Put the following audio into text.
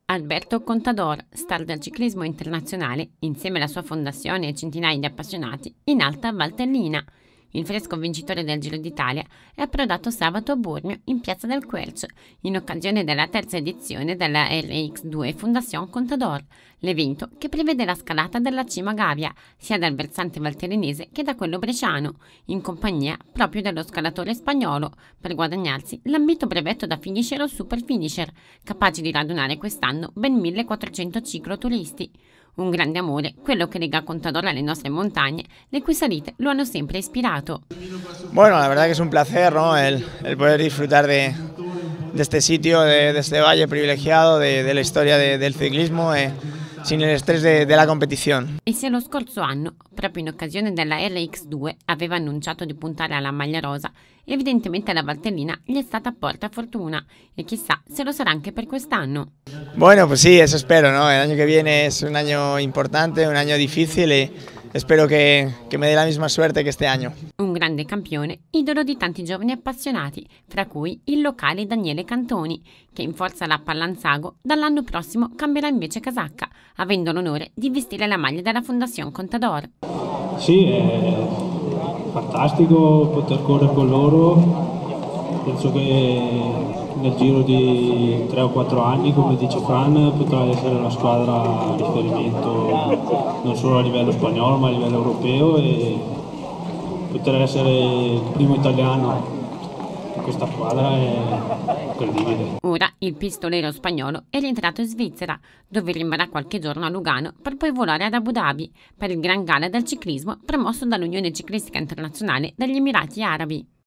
Alberto Contador, star del ciclismo internazionale, insieme alla sua fondazione e centinaia di appassionati, in Alta Valtellina. Il fresco vincitore del Giro d'Italia è approdato sabato a Bormio, in Piazza del Quercio, in occasione della terza edizione della RX2 Fondación Contador, l'evento che prevede la scalata della Cima Gavia, sia dal versante valtellinese che da quello bresciano, in compagnia proprio dello scalatore spagnolo, per guadagnarsi l'ambito brevetto da finisher o super finisher, capace di radunare quest'anno ben 1400 cicloturisti. Un grande amore, quello che lega Contador alle nostre montagne, le cui salite lo hanno sempre ispirato. Bueno, la verdad que es un placer, ¿no? El poder disfrutar de este sitio, de este valle privilegiado, de la historia del ciclismo, sin el estrés de la competición. E se lo scorso anno, proprio in occasione della RX2, aveva annunciato di puntare alla maglia rosa, evidentemente la Valtellina gli è stata a porta fortuna e chissà se lo sarà anche per quest'anno. Bueno, pues sí, eso espero, ¿no? El año que viene es un año importante, un año difícil y espero que me dé la misma suerte que este año. Un grande campione, idolo di tanti giovani appassionati, fra cui il locale Daniele Cantoni, che in forza alla Pallanzago dall'anno prossimo cambierà invece casacca, avendo l'onore di vestire la maglia della Fondación Contador. Sì, è fantastico poter correre con loro. Penso che nel giro di 3 o 4 anni, come dice Fran, potrà essere una squadra a riferimento non solo a livello spagnolo ma a livello europeo e poter essere il primo italiano in questa squadra è incredibile. Ora il pistolero spagnolo è rientrato in Svizzera, dove rimarrà qualche giorno a Lugano per poi volare ad Abu Dhabi per il Gran Gala del ciclismo promosso dall'Unione Ciclistica Internazionale degli Emirati Arabi.